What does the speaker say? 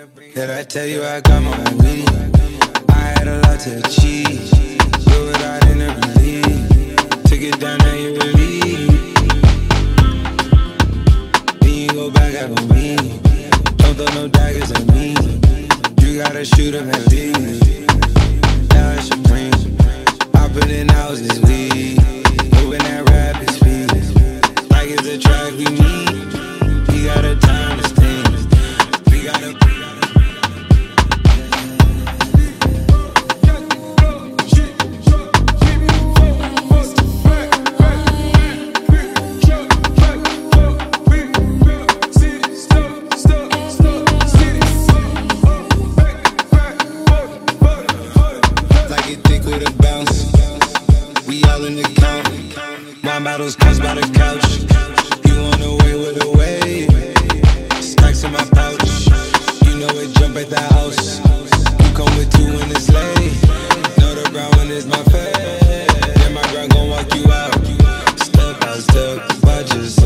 Did I tell you I got my weed? I had a lot to achieve. Do it out in every league. Took it down, now you believe. Then you go back at me. Don't throw no daggers at me. You gotta shoot 'em at least. Now it's supreme. Hopping in houses, we moving at rapid speed. Like it's a track we need. We gotta time this thing. We gotta. My battles comes by the couch. You on the way with a wave. Stacks in my pouch. You know it jump at the house. You come with two when it's late. Know the brown one is my fave. Then my girl gon' walk you out. Step by step, watch us.